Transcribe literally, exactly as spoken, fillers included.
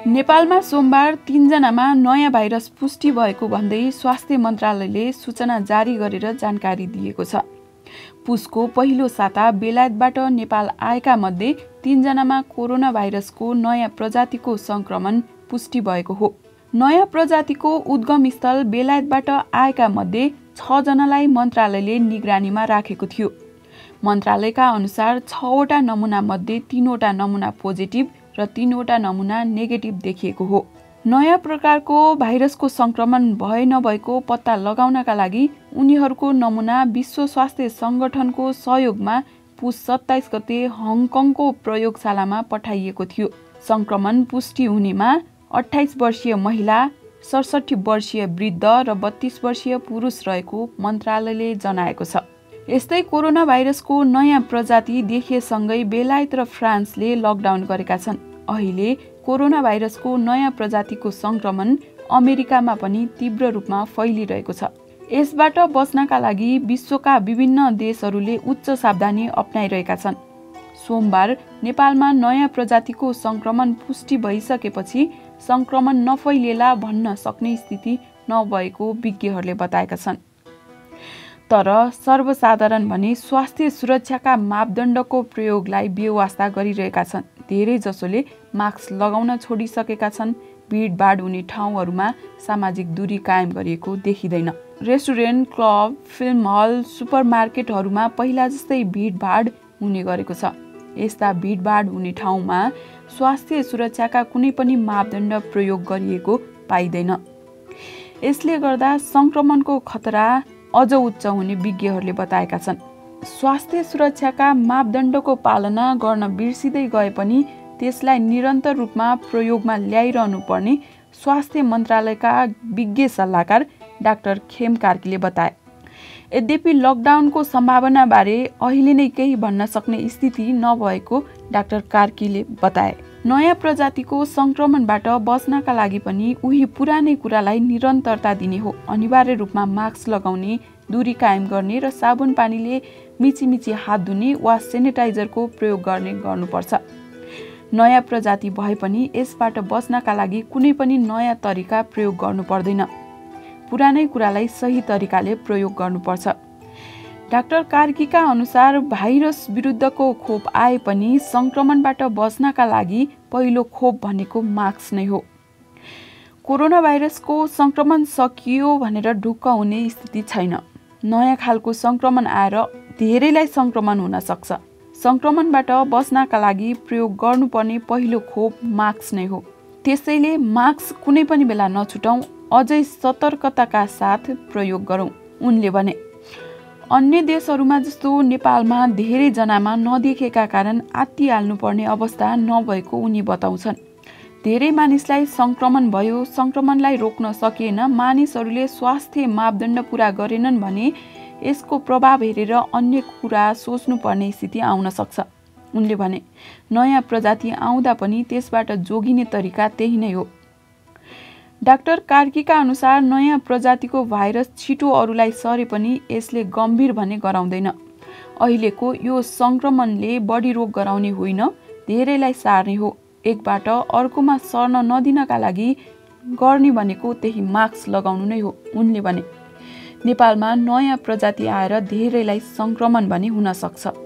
नेपालमा सोमबार तीनजनामा नयाँ भाइरस पुष्टि भएको भन्दै स्वास्थ्य मन्त्रालयले सूचना जारी गरेर जानकारी दिएको छ। पुसको पहिलो साता बेलायतबाट नेपाल आएका मध्ये तीनजनामा कोरोना भाइरसको नयाँ प्रजातिको संक्रमण पुष्टि भएको हो। नयाँ प्रजातिको उद्गम स्थल बेलायतबाट आएका मध्ये छ जनालाई मन्त्रालयले निगरानीमा राखेको थियो। मन्त्रालयका अनुसार छवटा नमुना मध्ये तीनवटा नमुना पोजिटिभ र तीनवटा नमुना नेगेटिभ देखिएको हो। नयाँ प्रकारको भाइरसको संक्रमण भए नभएको पत्ता लगाउनका लागि उनीहरूको नमुना विश्व स्वास्थ्य संगठनको सहयोगमा पुस सत्ताइस गते हङकङको प्रयोगशालामा पठाइएको थियो। संक्रमण पुष्टि हुनेमा अठाइस वर्षीय महिला, सडसठी वर्षीय वृद्ध र बत्तीस वर्षीय पुरुष रहेको मन्त्रालयले जनाएको छ। यस्तै कोरोना भाइरसको नयाँ प्रजाति देखिएसँगै बेलायत र फ्रान्सले लकडाउन गरेका छन्। अहिले कोरोना भाइरसको नयाँ प्रजातिको संक्रमण अमेरिकामा पनि तीव्र रूपमा फैलिरहेको छ। यसबाट बच्नका लागि विश्वका विभिन्न देशहरूले उच्च सावधानी अपनाइरहेका छन्। सोमबार नेपालमा नयाँ प्रजातिको संक्रमण पुष्टि भइसकेपछि संक्रमण नफैलिएला भन्न सक्ने स्थिति नभएको विज्ञहरूले बताएका छन्। तर सर्वसाधारण भने स्वास्थ्य सुरक्षाका मापदण्डको प्रयोगलाई बेवास्ता गरिरहेका छन्। धेरै जसोले मास्क लगाउन छोडिसकेका छन्। भिडभाड हुने ठाउँहरूमा सामाजिक दूरी कायम गरिएको देखिँदैन। रेस्टुरेन्ट, क्लब, फिल्म हल, सुपरमार्केटहरूमा पहिला जस्तै भिडभाड हुने गरेको छ। यस्ता भिडभाड हुने ठाउँमा स्वास्थ्य सुरक्षाका कुनै पनि मापदण्ड प्रयोग गरिएको पाइँदैन। यसले गर्दा संक्रमणको खतरा अझ उच्च हुने विज्ञहरूले बताएका छन्। स्वास्थ्य सुरक्षाका मापदण्डको पालना गर्न बिर्सिँदै गए पनि त्यसलाई निरन्तर रूपमा प्रयोगमा ल्याइरहनु पर्ने स्वास्थ्य मन्त्रालयका विज्ञ सल्लाहकार डाक्टर खेम कार्कीले बताए। यद्यपि लकडाउनको सम्भावनाबारे अहिले नै केही भन्न सक्ने स्थिति नभएको डाक्टर कार्कीले बताए। नयाँ प्रजातिको संक्रमणबाट बच्नका लागि पनि उही पुरानै कुरालाई निरन्तरता दिने हो। अनिवार्य रूपमा मास्क लगाउने, दूरी कायम गर्ने र साबुन पानीले मिचिमिची हात धुने वा सेनिटाइजरको प्रयोग गर्ने गर्नुपर्छ। नयाँ प्रजाति भए पनि यसबाट बच्नका लागि कुनै पनि नयाँ तरिका प्रयोग गर्नु पर्दैन। पुरानै कुरालाई सही तरिकाले प्रयोग गर्नुपर्छ। डाक्टर कार्कीका अनुसार भाइरस विरुद्धको खोप आए पनि संक्रमणबाट बच्नका लागि पहिलो खोप भनेको मास्क नै हो। कोरोना भाइरसको संक्रमण सकियो भनेर ढुक्क हुने स्थिति छैन। नयाँ खालको संक्रमण आएर धेरैलाई संक्रमण हुन सक्छ। संक्रमणबाट बच्नका लागि प्रयोग गर्नुपर्ने पहिलो खोप मास्क नै हो। त्यसैले मास्क कुनै पनि बेला नछुटाउँ, अझै सतर्कताका साथ प्रयोग गरौँ, उनले भने। अन्य देशहरूमा जस्तो नेपालमा धेरै जनामा नदेखेका कारण आत्तिहाल्नुपर्ने अवस्था नभएको उनी बताउँछन्। धेरै मानिसलाई संक्रमण भयो, संक्रमणलाई रोक्न सकिएन, मानिसहरूले स्वास्थ्य मापदण्ड पूरा गरेनन् भने यसको प्रभाव हेरेर अन्य कुरा सोच्नुपर्ने स्थिति आउन सक्छ, उनले भने। नयाँ प्रजाति आउँदा पनि त्यसबाट जोगिने तरिका त्यही नै हो। डाक्टर कार्कीका अनुसार नयाँ प्रजातिको भाइरस छिटो अरूलाई सरे पनि यसले गम्भीर भने गराउँदैन। अहिलेको यो संक्रमणले बढी रोग गराउने होइन, धेरैलाई सार्ने हो। एकबाट अर्कोमा सर्न नदिनका लागि गर्ने भनेको त्यही मास्क लगाउनु नै हो, उनले भने। नेपालमा नयाँ प्रजाति आएर धेरैलाई संक्रमण भने हुन सक्छ।